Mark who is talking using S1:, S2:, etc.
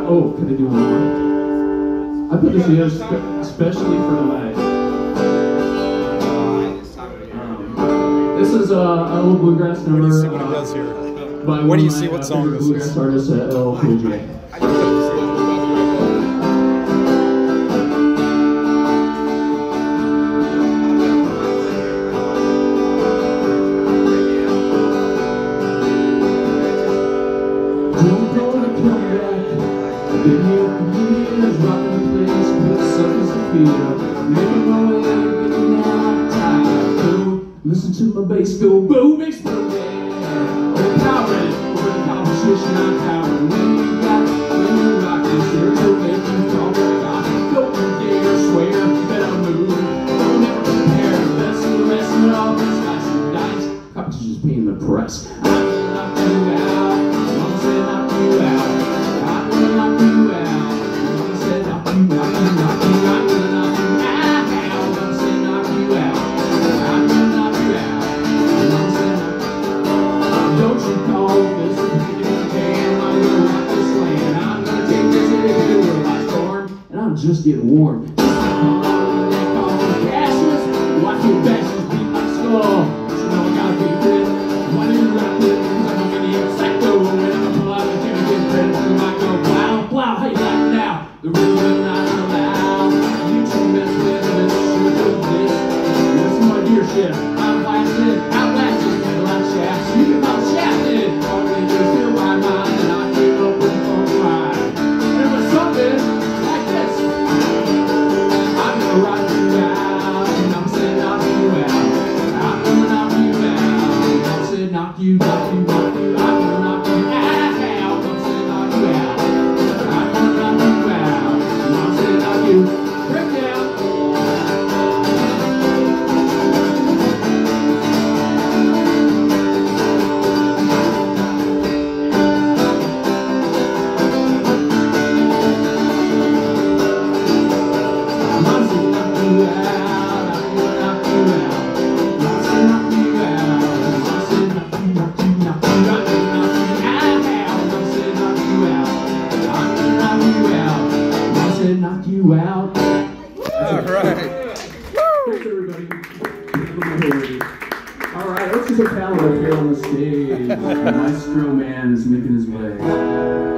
S1: Oh, can I do one more? I put this together especially for tonight. This is a little bluegrass number.
S2: What do you see what he does here? What do you see what song this is?
S1: Artist at LL Cool J. Don't gonna come back. Been here for years, rocking the place, put suckers to feel. Making my way, getting out tired. Boom, listen to my bass go boom, exploding. Overpowering over the competition, I'm towering. When you rock this, there's no make you fall back on. Don't you dare swear, better move. Don't ever compare the best of the rest of it all. This last night, competition's paying the price. I'm gonna knock you out. Mama said knock you out. I'm gonna knock you out. Mama said knock you, knock you, knock you. I'm gonna knock you out. Mama said knock you out. I'm gonna knock you out. Mama said knock you out. Don't you call this a can? I'm gonna rock this land. I'm gonna take this into the last storm, and I'm just getting warm. Just come on, they call me Cassius. Watch your bastards beat my skull. You know I gotta be good. Why do you rap with? Cause I'm a mini psycho. When I pull out the can get credit for my go plow, plow. How you like it now? The real not allowed. You two mess with this, you do this. This is my dear shit. I'm blasted, outlasted, and like shafts. You can call shafted. Only just hear my mind, and I came up with a phone ride. And it was something like this. I'm gonna rock you out, and I'm saying knock you out. I'm gonna knock you out. I'm saying knock you, knock you, knock you. I'm gonna knock you out. I'm saying knock you out. I'm gonna knock you out. And I'm saying knock you. Break down. Knock you out.
S2: All right.
S1: Thanks, everybody. All right, let's just have talent up here on the stage. The Maestro Man is making his way.